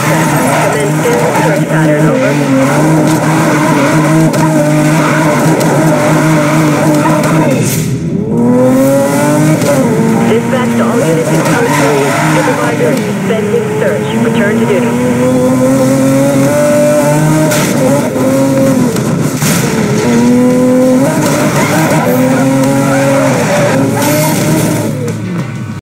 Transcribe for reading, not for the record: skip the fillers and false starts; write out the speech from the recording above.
Commence daily search pattern, over. Dispatch to all units in Code 3. Supervisor is suspending search. Return to duty.